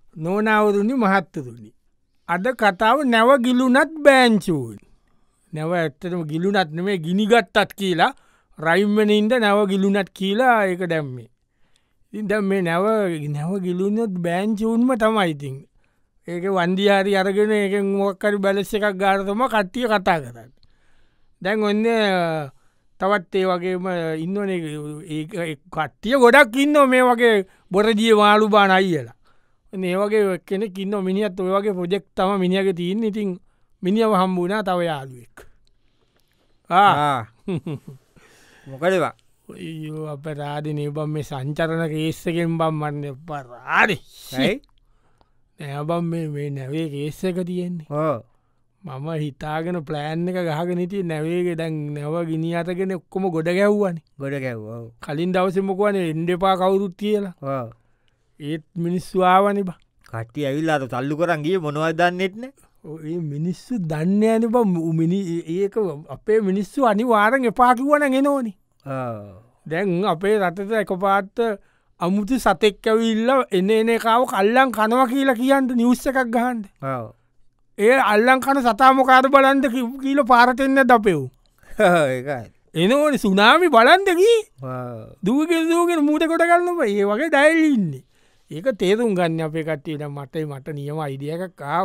නෝනවරුණි මහත්තතුනි. අද කතාව නැව ගිලුනත් බෑංචූන්. නැව ඇත්තටම ගිලුනත් නෙමේ ගිනිගත්තත් කියලා රයිම්මනින්ද නැව ගිලුනත් කියලා ඒක දැම්මේ. ඉද මේ නැව ගිලුනොත් බෑංචූන්ම තමයිඉතින්. ඒක වන්දිහාරි අරගෙන එක මොක්කරි බැලෙස්ස එකක් ගාරතම කට්ටිය කතා කරන්න. දැන් ඔන්න තවත් ඒ වගේම ඉන්නවන කට්ටිය ගොඩක් ඉන්න මේ වගේ බොරදිය මාළු බාන අයියලා. ඒ වගේ කෙනෙ ඉන්න මිනිත් ඔය වගේ පොජෙක් තම මිනිියගේ තියන්න ඉතින් මිනිියව හම්බුනා තව යාලුවෙක්. මොකදවා අප රාධනය බම් මේ සංචරණ කේස්සකෙන් බම් මන්න පරාඩ නෑබම් මේ නැවේ කේස්සක තියෙන්නේ මම හිතාගෙන ප්ලෑන් එක ගහගනති නැවේගේ දැන් නැව ගිනි අතගෙන ඔක්කොම ගොඩ ගැව්වනි ගොඩ ගැව් කලින් දවසමකොවන එන්ඩපා කවුරුත් කියලා ඒත් මිනිස්සවාවනි බා කට්ටිය ඇවිල්ලාට තල්ලු කරන්ගේ මොනවල් දන්නෙත්න මිනිස්සු දන්න ඇන බ ඒක අපේ මිනිස්සු අනිවාරෙන් එපාකිවන ගෙනෝනි දැන් අපේ රටට එක පාත්ත අමුතු සතෙක්කැවිල්ල එන එකාව කල්ලන් කනව කියලා කියන්ට නිවස්ස එකක් ගහන්ඩ ඒ අල්ලං කන සතාමකාර බලන්ද කියීල පාරටෙන්න දපෙව් එනවන සුනාමි බලන්දකි දූගෙන් දූගෙන මූට කොට ගන්නම ඒ වගේ ඩයිල්ඉන්නේ ඒක තේරුම් ගන්න අපේ කට්ටියට මට නියම අයිඩියක කාව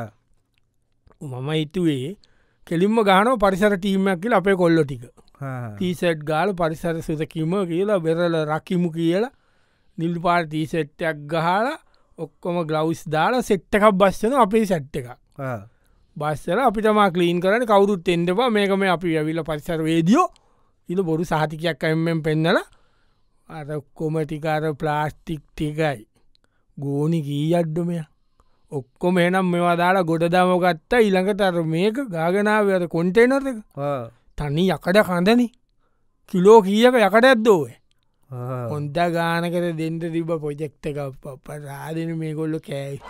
මම හිතුවේ කෙලින්ම ගානව පරිසර ටීමක් කියල අපේ කොල්ලො ටික තීසට් ගාල පරිසර සුතකිම කියලා බෙරල රකිමු කියලා නිල් පාර තීසෙට්ටයක් ගහලා ඔක්කොම ගලවස් දාලා සෙට්ටකක් බස්සන අපේ සැට්ට එකක් බස්සල අපිටම කලීන් කරන කවුරුත් එෙන්ඩවා මේකම අපි ඇවිල්ල පරිසර වේදියෝ ඉල බොරු සාතිකයක් අයමෙන් පෙන්නල අර කොමටිකාර ප්ලාස්ටික් ටිකයි ගෝනි කී අඩ්ඩමය ඔක්කොම එනම් මෙවා දාලා ගොඩදාම ගත්තා ඉළඟට අර මේක ගාගනාවයට කොන්ටේනර එක තනි යකඩ කඳන කිලෝ කියක යකට ඇද්දෝව හොන්ද ගානකට දෙන්ට තිබ පොජෙක්ත එක ප රාදන මේ ගොල්ල කෑයි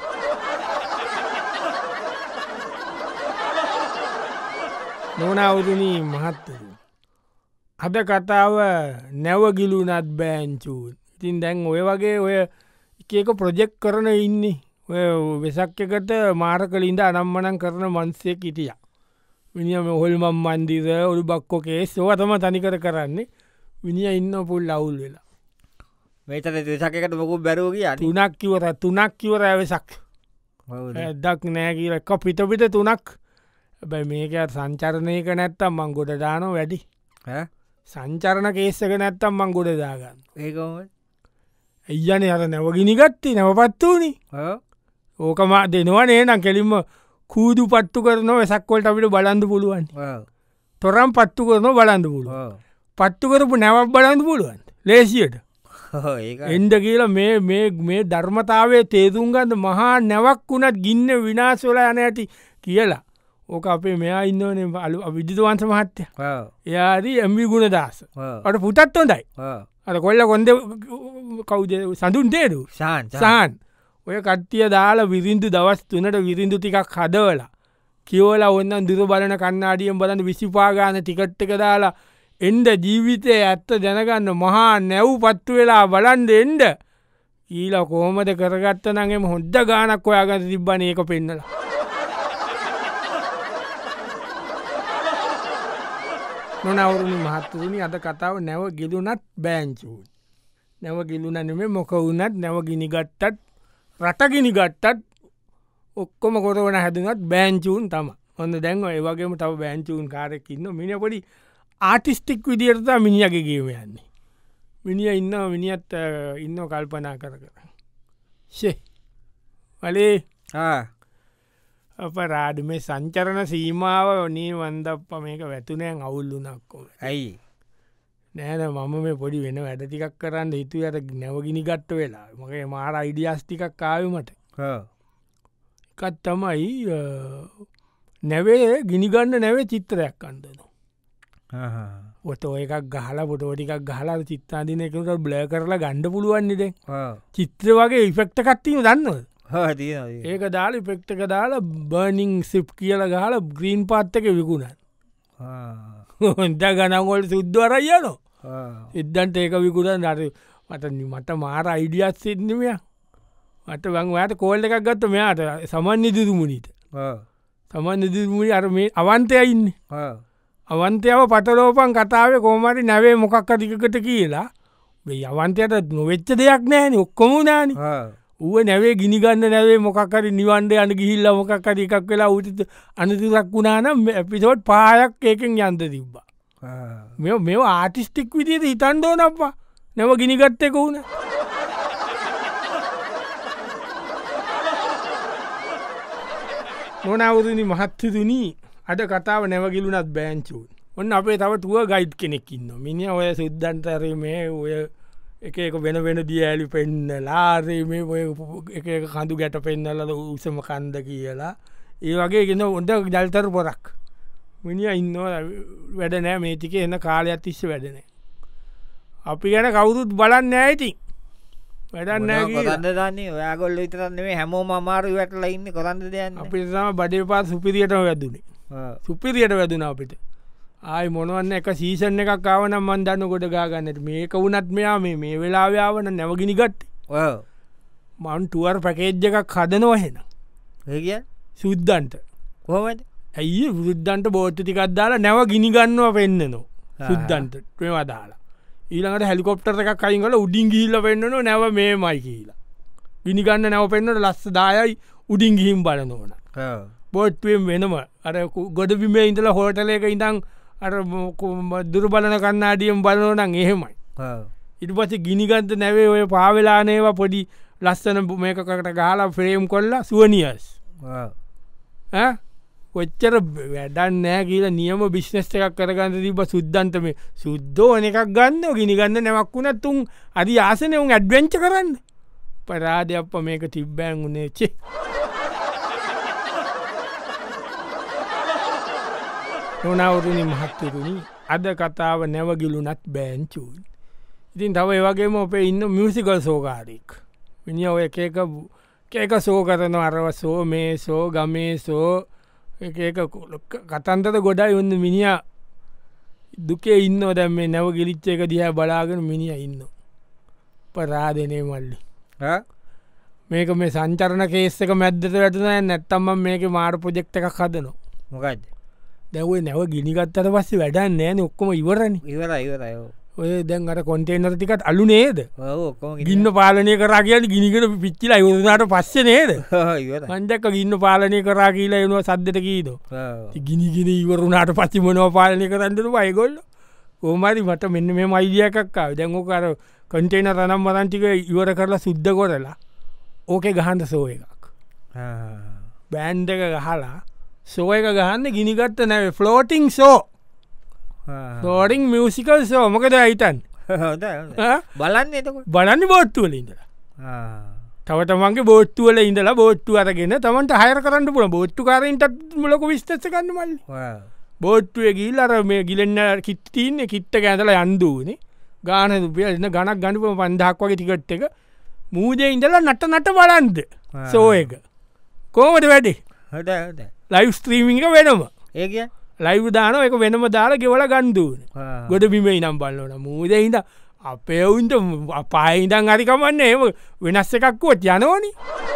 නොනවුදනී මහත්තරු අද කතාව නැවගිලුනත් බෑංචූන් ඉතින් දැන් ඔය වගේ ඔය එකක ප්‍රොජෙක්් කරන ඉන්නේ ඔය වෙසක් එකට මාර කලින්ද අනම්මනන් කරන මන්සේ කිටිය විනිියම හොල්මම් මන්දිර ඔළු බක්කෝකේ සෝතම තනිකර කරන්නේ විනිිය ඉන්න පුල් අවුල් වෙලා මේතට දෙසකට මොකු බැරෝගිය තුනක් කිවර ඇවෙසක් දක් නෑ කියල එක පිටපිට තුනක් බැයි මේක සංචරණයක නැත්තම් මං ගොඩ දානො වැඩි සංචරණ කේස්සක නැත්තම් මං ගොඩ දාගන්න ඒකම එයන අර නැවගිනි ගත්ති නැවපත් වූනි ඕකම දෙනවනේ නම් කෙලින්ම කූදු පත්තු කරන වෙසක්කොල්ට අපිට බලන්ඳ පුළුවන් තොරම් පත්තු කරන බලන්ඳ පුළුව පත්තු කරපු නැවක් බලන්ඳ පුළුවන් ලේසියට එන්ඩ කියලා මේ ධර්මතාවේ තේතුන්ගන්න මහා නැවක් වුණත් ගින්න විනාශවල යන ඇති කියලා ඕක අපේ මෙයා ඉන්නවන අලු විදිතවන්ස මහත්්‍ය එයාදී ඇම්වි ගුණ දස අට පුටත් හොඳයි අර කොල්ල කොන්ද කවුද සඳුන් තේරු සාන් ඔය කට්ටිය දාලා විරින්දු දවස් තුනට විරින්දු ටිකක් හදවලා කියවලා ඔන්න දුර බලන කන්නාඩියෙන් බලන්න විසිපාගාන ටිකට් එක දාලා එන්ඩ ජීවිතය ඇත්ත දැනගන්න මහා නැව් පත්තු වෙලා බලන්ඩ එන්ඩ ඊලා කෝමද කරගත්ත නගේම හොද්ද ගානක් ඔයාගත තිබ්බන ඒක පෙන්නලා නොනවරුණි මහත්තුරනි අද කතාව නැව ගිලුනත් බෑංචූන් නැව ගිලුන නෙමේ මොක වුනත් නැව ගිනිගත්තත් රටගිනි ගත්තත් ඔක්කොම කොරවන හැදනත් බෑංචූන් තම ඔන්න දැන්ව ඒවගේම තව බෑංචූන් කාරෙක්කින්න මිනිපොඩි ආටිස්ටික් විදිරතා මිනිියගේ ගේම යන්නේ මිනිිය ඉන්න මිනිියත් ඉන්න කල්පනා කර ශේ වලේ අප රාඩ මේ සංචරණ සීමාව නී වන්දප්ප මේක වැතුනෑන් අවුල්ලුනක්කෝ ඇයි නෑන මම මේ පොඩි වෙන වැඩටිකක් කරන්න හිතු යට නැවගිනි ගත්ත වෙලා මගේ මාර අයිඩියස්ටිකක් කාවමට එකත් තමයි නැවේ ගිනිගන්න නැවේ චිත්‍රයක් අන්දන ඔොතෝ එකක් ගහලා පොටෝටිකක් ගහලා චිත්තාදින එකට බ්ල කරලා ගණ්ඩ පුළුවන්නිද චිත්‍ර වගේ ඉෆෙක්ට කත්තිීම දන්නවද ඒක දාලා පෙක්ටක දාලා බර්නිං සිප් කියල ගහල ග්‍රීන් පාත්තක විකුණන් හොන්ද ගනගොල් සුද්දවරයනො එද්දන්ට ඒක විකුණන් අර මට මාර අයිඩියත් සින්නමය මට වංවාට කෝල්ල එකක් ගත්ත මෙයාට සමන් නිදිදුමුණීට සමන් නිදිදුමුණි අර මේ අවන්තය ඉන්න අවන්තයාව පටලෝපන් කතාවේ කෝමරි නැවේ මොකක් අධිකට කියලා අවන්තයට නොවෙච්ච දෙයක් නෑන ඔක්කොම නාන ඌව නැවේ ගිනිගන්න නැවේ මොකක්කරි නිවන්ඩ අන ගිහිල්ල මොකක්කර එකක් වෙලා උටිත අනතුරක් වුණානම් පිසෝට් පායක් ඒකෙන් යන්ත තිබ්බා මෙ ආටිස්ටික් විදියට හිතන් දෝනපා නැව ගිනිගත්තක වුණ මොනවුරුණි මහත්තතුනී අද කතාව නැවගිලුනත් බෑංචූන් ඔන්න අපේ තව තුව ගයිඩ් කෙනෙක්කින්න මිනි ඔය සුද්දන්තරේ මේ ඔය එක වෙන වෙන දිය ඇලි පෙන්න ලාරේ මේ ඔය එක කඳු ගැට පෙන්නල උසම කන්ද කියලා ඒ වගේ ගෙන ඔොඩ ජල්තර පොරක් මිනිිය ඉන්න වැඩ නෑ මේතික එන්න කාලයක් තිස්ස වැඩනෑ අපි ගැන කවුරුත් බලන්න ඇයිති වැඩන්න කොතන්ද දන්නේ ඔයාගොල්ල විතරන්නේ හැමෝම අමාරු වැටල ඉන්න කොරන්ද දයන්න අපි තම බඩේ පාත් සුපිරියට වැදුනේ සුපිරියට වැදුන අපිට ආයි මොනවන්න එක සීසන් එකක් ආවනම් මන් දන්න ගොඩ ගාගන්නට මේක වුනත් මෙයා මේ වෙලාව්‍යාවන නැවගිනි ගත්ත මන් ටුවර් පැකේජ්ජ එකක් හදනව හෙන ඒ සුද්දන්ට කොහමද ඇයි සුද්දන්ට බෝට්ට ටිකක් දාලා නැව ගිනිගන්නවා පෙන්න්නනවා සුද්දන්ට මේවා දාලා ඊළඟට හැලිකොප්ටර් එකක් අයිංගල උඩින් ගිහිල්ල පෙන්න්නන නැව මේ මයි කියලා ගිනිගන්න නැව පෙන්න්නට ලස්ස දායයි උඩින් ගිහිම් බලනෝන බෝට්ටුවෙන් වෙනම අර ගොඩ බිමේ ඉඳලා හෝටලයක ඉඳං අර දුරු බලන කන්නාඩියම් බලනෝනං එහෙමයි ඉට පස ගිනිගන්ත නැවේ ඔය පාවෙලානේවා පොඩි ලස්සන මේකකට ගාලා ෆ්‍රේම් කොල්ලා සුවනිියස් කොච්චර වැඩන් නෑ කියලා නියම බිශ්නස් එකක් කරගන්න තිබ සුද්දන්ත මේ සුද්දෝ එකක් ගන්න ගිනිගන්න නැවක් වුණ තුන් අදි ආසනය උන් ඇඩ්වෙන්ච කරන්න පරාධ අප මේක තිබ්බෑන් වුණේ චේ නොනවරුණි මහත්තතුනි අද කතාව නැවගිලුනත් බෑන්චූන් ඉතින් තව ඒවගේම ඔපේ ඉන්න මියසිකල් සෝකාරෙක් මිනි ඔය කේක සෝ කරන අරව සෝ මේ සෝ ගමේ සෝ කතන්තත ගොඩයි ඔන්න මිනිිය දුකේ ඉන්න දැම් මේ නැව ගිලිච්ච එක දිහ බලාගෙන මිනිිය ඉන්න පරාදනේ මල්ලි මේක මේ සංචරණ කේස්සක මැද්දත වැටන නැත්තම්ම මේක මාර පොජෙක්්ට එකක් හදනවා මොකක්ද දැවේ නැව ගිනිගත්තට පස්සේ වැඩන්න නෑන ඔක්කොම ඉවරණ ඉවරයි ඔය දැන් අට කොන්ටේනර ටිකත් අලු නේද ගින්න පාලනය කරා කියල ගිනිකට පිච්චිලා යුරුණට පස්ස නේද මන්දක ගින්න පාලනය කරා කියලා එනවා සද්දට කීද ගිනිගෙන ඉවරුණට පච්චි මොනව පාලනය කරන්නට අයගොල්ල කෝමරි මට මෙන්න මේ මයිදියකක්කාව දැංගෝකර කන්ටේන රනම් මරන්ටික ඉවර කරලා සුද්ධ කොරලා ඕකේ ගහන්ද සෝ එකක් බෑන්්ඩ එක ගහලා සෝ එක ගහන්න ගිනිගත්ත නැවේ ෆලෝටිං සෝ ෝඩිං මියසිකල් සෝ මොකද අයිතන් බලන්න බලන්න බෝට්ටුවල ඉඳලා තවතමන්ගේ බෝට්ටුවල ඉඳලා බෝට්ටු අරගෙන තමන්ට හයර කරන්න පුල බෝට්ටු කාරන්ටත් මලක විස්තස කන්න මල්ල බෝට්ටුව ගිල් අර මේ ගිලෙන්න්න කිත්තින්න කිට්ට ඇඳල යන්දූනේ ගාන දුපිය එන්න ගණක් ගනිපම පන්දක් වගේ ටිකට් එක මූජය ඉඳලා නට නට බලන්ද සෝ එක කෝමට වැඩේ ලයිව් ස්ත්‍රීමිංක වෙනම ඒක ලයිව් දාන එක වෙනම දාලා ගෙවල ගන්දුවන ගොඩ බිමේ නම් බල්ලන මූද හිද අපේ ඔවුන්ට පායිඉදන් අරිකමන්න එම වෙනස්ස එකක්කොත් යනෝනි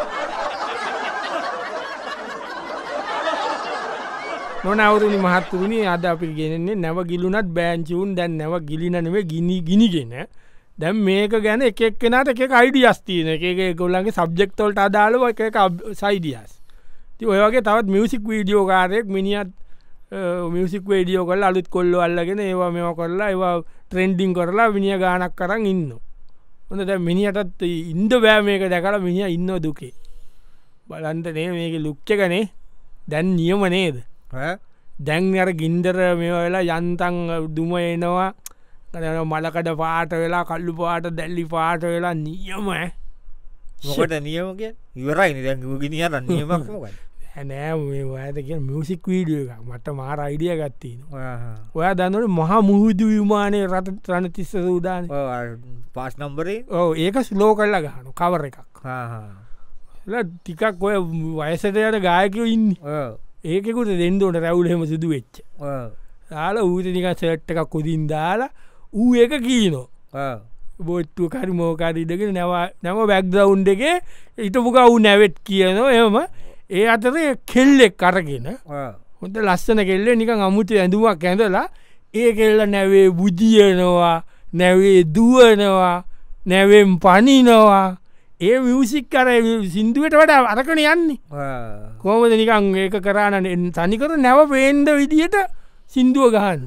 නොනවරුණි මහත්තුරුණි අද අපි ගෙනෙන්නේ නැව ගිලුනත් බෑංචිවුන් දැන් නැව ගිලිනනවේ ගිනිගෙන දැම් මේක ගැන එකක් කෙනට එක අයිඩිය ස්තිීන එක කොල්ලගේ සබ්ජෙක්තොල්ට අදාලව එක සයිඩියස් ති ඔයගේ තවත් මියසික් වීඩියෝ කාරයෙක් මිනිියත් මියසික් වේඩියෝ කල් අලුත් කොල්ල අල්ලගෙන ඒවා මෙම කරලා ඒවා ට්‍රෙන්ඩිං කරලා විනිිය ගානක් කරන්න ඉන්න හොඳ දැ මිනිියටත් ඉන්ද බෑ මේක දැකලා මිනිිය ඉන්න දුකේ බලන්තනේ මේක ලුක්්චකනේ දැන් නියම නේද දැන් අර ගින්දර මේ වෙලා යන්තන් දුම එනවා මලකට පාට වෙලා කල්ලු පාට දැල්ලි පාට වෙලා නියම මොකට නියමක ඉවරයි දැ ගිනිියත නියමක් මොකයි හැනෑ ඇත කිය මියසික් වීඩිය එකක් මට මාර අයිඩිය ගත්තින ඔයා දන්නට මහා මුහුදු විමානය රට රණතිස්ස සූදාන පාස් නම්බරේ ඕ ඒක ස්ලෝ කරලා ගහනු කවර එකක් ටිකක් ඔය වයසටයට ගායකයෝ ඉන්න ඒකකුට දෙන්නඩෝට රැවුලහෙම සිදු වෙච්ච දාලා ඌත නික සෙට්ට එකක් කොදින් දාලා ඌ ඒක කීනෝ බොට්ටුව කරි මෝකාරී දෙගෙන නැම බැක්ග්‍රවුන්් එකේ ඉටපුකවු නැවෙට් කියනවා එම ඒ අතරේ කෙල්ලෙක් කරගෙන හොඳ ලස්සන කෙල්ලේ නිකන් අමුතු ඇඳුමක් ඇඳලා ඒ කෙල්ල නැවේ බුදියනවා නැවේ දුවනවා නැවෙන් පනිනවා ඒ මියසික් කර සිින්දුවට වඩා අරකන යන්නේ කෝමද නිකං ඒක කරාන තනිකර නැව පේන්ඩ විදියට සිින්දුව ගහන්න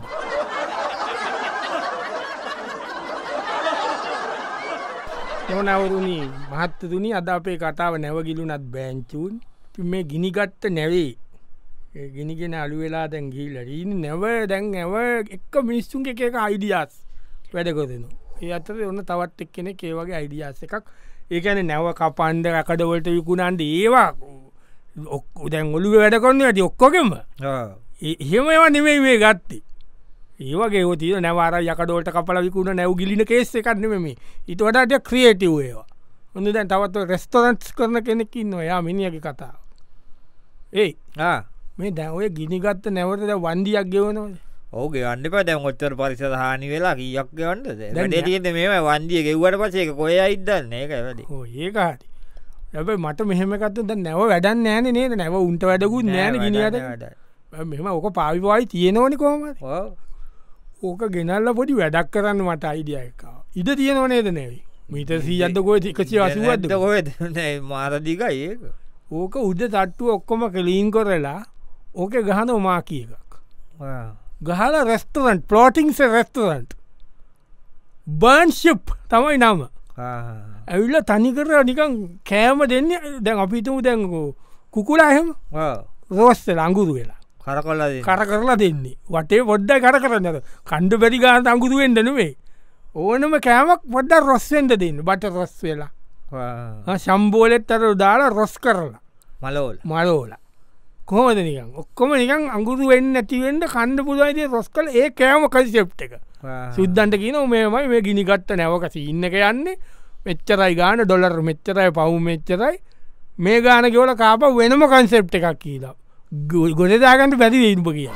නොනවරුණී මහත්තතුනි අද අපේ කතාව නැවගිලුනත් බෑංචූන් මේ ගිනිගත්ත නැවේ ගිනිගෙන අලු වෙලා දැන් ගිල්ල රීන නැව දැන් ඇව එක්ක මිනිස්සුන්ගේ එක අයිඩියස් වැඩකොදනවා ඒ අතර ඔන්න තවත් එක් කෙනෙ ඒවගේ අයිඩියස් එකක් ඒකැන නැව කපන්ඩ රකඩවලට විකුණන්ට ඒවා දැන් ඔලුව වැඩ කොන්න ඇති ඔක්කොකෙම එහෙම ඒවා නෙමෙයි මේ ගත්තේ ඒවගේ තිය නැවාර යකඩෝට කපල විකුණ නැව් ගිලින කේස එකක්නෙම මේ ඉට වඩට ක්‍රියේටව් ඒවා ඔන්න දැන් තවත් රෙස්ටරන්ට්ස් කරන කෙනෙක් ඉන්න ඔයා මිනිියගේ කතාව ඒ මේ දැවය ගිනිගත්ත නැවතද වන්දියක් ගෙවනවද ඕගේ අන්න ප දැන් ඔච්චර පරිසද හානි වෙලා කියක් ගවන්ට ට මේ වන්දිය ගෙව්වට පසේ කොය ඉදන්න ඒක වැද ඒකාට ඇබයි මට මෙහෙමකත්තු ද නැව වැඩන්න නෑන නේද නැව උන්ට වැඩකුත් නෑන ගිනිට මෙම ඕක පාවිවායි තියෙනවනි කොහමද ඕක ගෙනල්ල පොඩි වැඩක් කරන්න මට අයිඩියයකාව ඉද තියෙනවනේද නැවයි මීට සීයද්ද කොය එකසි අසුවද කොද මාරදික ඒක ඕක උද තට්ටු ඔක්කොම කලීන් කොරලා ඕක ගහන ඔමා කිය එකක් ගහල රෙස්ටරන්ට් පලෝටිංස රෙස්ටරන්ට් බර්න්ශිප් තමයි නම ඇවිල්ල තනිකර නිකන් කෑම දෙන්න දැන් අපිතුම දැන්කෝ කුකුලාහෙම රෝස්තල අංගුරු වෙලා කර කරලා දෙන්නේ වටේ පොඩ්ඩයි කර කරන්නද කණ්ඩ බැරි ගාන අංගුරුවෙන්ද නෙවේ ඕනම කෑමක් පොඩ්ඩ රොස්වෙන්ද දෙන්න බට රොස් වෙලා සම්බෝලෙත් අර දාලා රොස් කරලා මලෝල කොහොමද නිකන් ඔක්කොම නිකන් අංගුරු වෙන්න ඇතිවෙන්ට කණ්ඩ පුදුවයිද රොස් කල ඒ කෑම කසිප් එක සුද්දන්ට කියන මේමයි මේ ගිනිගත්ත නැවකසි ඉන්න එක යන්නේ මෙච්චරයි ගාන ඩොලර් මෙච්චරයි පවු මෙච්චරයි මේ ගාන ගවල කාප වෙනම කන්සෙප් එකක් කියලා ගොඩදාගන්ට බැරි ඉන්ප කිය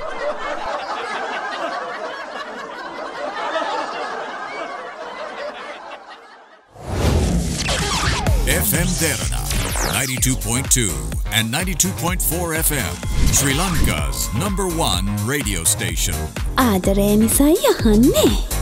FM Derana 92.2 and 92.4 FM Sri Lanka's #1 radio station. ආදරය නිසයි අහන්නේ